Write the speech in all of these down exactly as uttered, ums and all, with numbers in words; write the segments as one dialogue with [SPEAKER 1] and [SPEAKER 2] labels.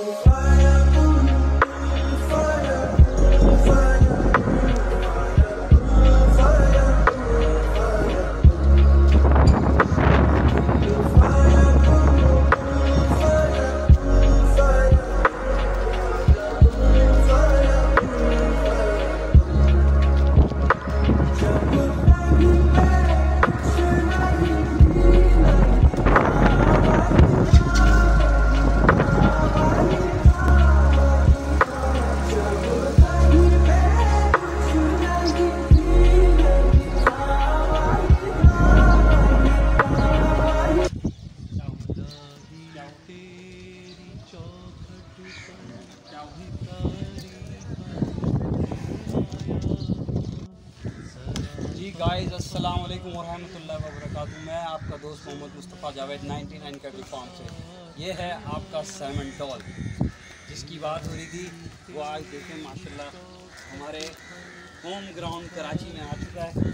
[SPEAKER 1] जी guys अस्सलाम वालेकुम वरहमतुल्लाहि वबरकातुहू। मैं आपका दोस्त Mohammed Mustafa Javed ninety nine cattle farm से। ये है आपका सैमनटॉल जिसकी बात हो रही थी, वो आज देखें माशाल्लाह हमारे होम ग्राउंड कराची में आ चुका है।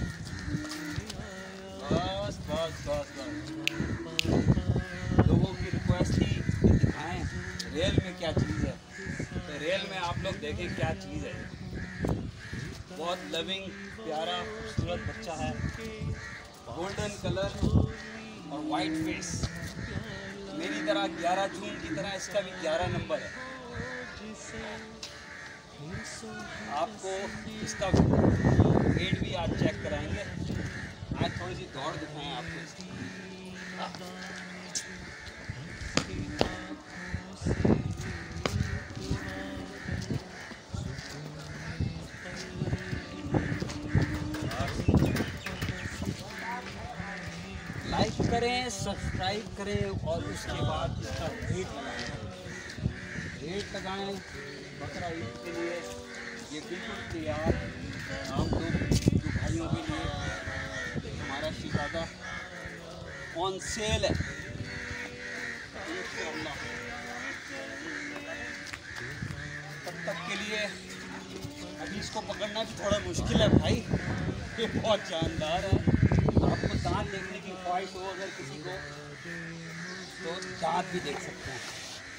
[SPEAKER 1] बस बस बस बस लोगों की रिक्वेस्ट थी दिखाएं रियल में क्या चीज़ है, तो रियल में आप लोग देखें क्या चीज़ है। बहुत लविंग प्यारा खूबसूरत बच्चा है, गोल्डन कलर और वाइट फेस। मेरी तरह ग्यारह जून की तरह इसका भी ग्यारह नंबर है। आपको इसका वेट भी आज चेक कराएंगे। आज थोड़ी सी दौड़ दिखाएं आपको इसकी। लाइक करें, सब्सक्राइब करें और उसके बाद इसका रेट लगाएं। रेट लगाएं बकरा ईद के लिए ये बिल्कुल तैयार। हम लोग जो भाइयों के लिए हमारा शिकादा ऑन सेल है। तब तक के लिए अभी इसको पकड़ना भी थोड़ा मुश्किल है भाई, ये बहुत जानदार है। आपको दांत देखने की ख्वाहिश हो अगर किसी को तो दांत भी देख सकते हैं।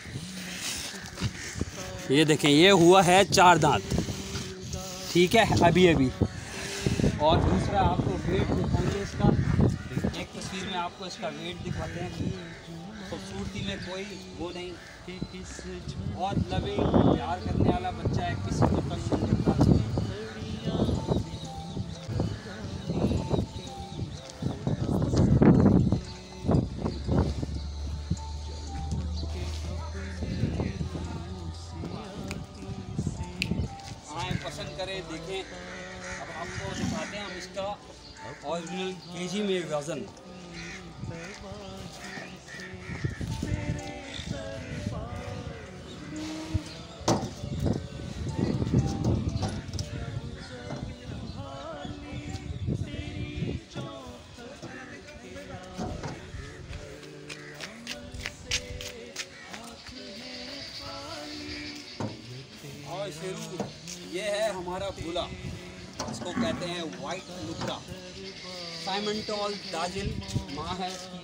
[SPEAKER 1] ये देखें, ये हुआ है चार दांत, ठीक है अभी अभी। और दूसरा आपको वेट दिखाएंगे इसका, एक तस्वीर में आपको इसका वेट दिखाते हैं। खूबसूरती में कोई वो नहीं, बहुत लविंग प्यार करने वाला बच्चा है, किसी को तंग नहीं करता। पसंद करें, देखें। अब आपको दिखाते हैं हम इसका ओरिजिनल केजी में वज़न। और शेरू ये है हमारा बुला, इसको कहते हैं वाइट लुत्रा। सैमनटॉल दाजिल माँ है इसकी,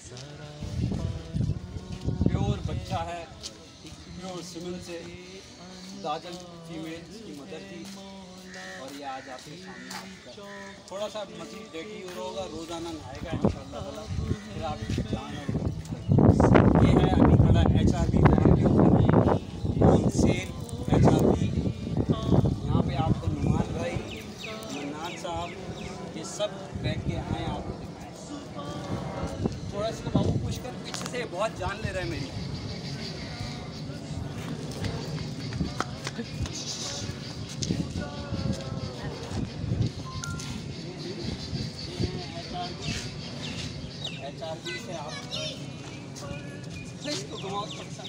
[SPEAKER 1] प्योर बच्चा है, प्योर सीमेंट से। दाजिल फीमेल इसकी मदर थी और ये आज आपके सामने आपका थोड़ा सा मजीद देखी और होगा, रोज़ाना नहाएगा इंशाअल्लाह ताला, फिर आप जान। और ये है अभी खड़ा H R B on sale. H R B यहाँ पे आपको नुमान भाई, मन्नान साहब, ये सब बैठ के आए आपको दिखाएं। थोड़ा सा बाबू पुश कर पीछे से, बहुत जान ले रहा है मेरी। एच आर बी से आप इसको घुमाओ थोड़ा सा।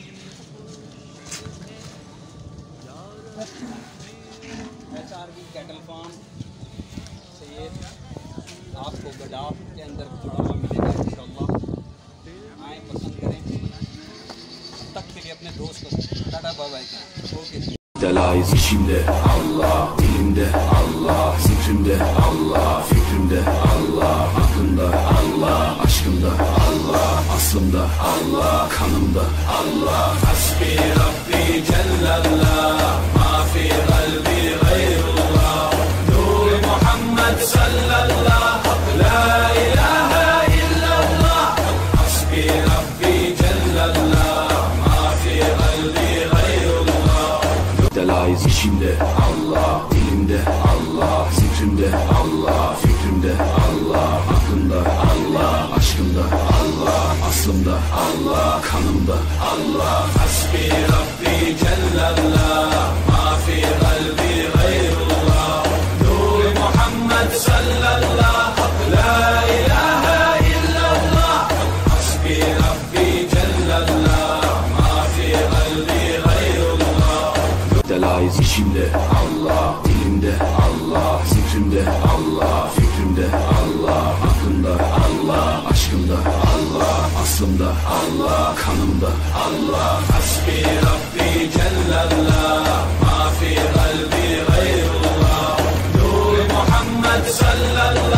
[SPEAKER 1] H R B cattle farm से ये आपको गडाफ के अंदर जुड़ा हुआ मिलेगा इंशाअल्लाह। आए, पसंद करें। तब तक के लिए अपने दोस्त को टाटा बाय बाय करें। Okay.
[SPEAKER 2] Delayiz içimde Allah, dilimde Allah, zikrimde Allah, fikrimde Allah, aklımda Allah, aşkımda Allah, aslımda aslımda Allah, kanımda Allah. Hasbi Rabbi Cellallah, ma fi kalbi gayrullah. Nur Muhammed sallallah, la ilahe illallah. Hasbi Rabbi Cellallah, ma fi kalbi gayrullah. Delayız içimde Allah, dilimde Allah, zikrimde Allah, fikrimde Allah, aklımda Allah, aşkımda Allah, aslımda Allah, kanımda Allah. Hasbi Rabbi Cellallah, ma fi kalbi gayrullah. Nur Muhammed sallallah, la ilahe illallah. Hasbi Rabbi Cellallah, ma fi kalbi gayrullah. Delayız içimde Allah, dilimde Allah, zikrimde Allah, fikrimde Allah, aklımda Allah, aşkımda Allah, aslımda Allah, kanımda Allah. Hasbi Rabbi Cellallah, ma fi kalbi gayrullah. Nur Muhammed sallallah.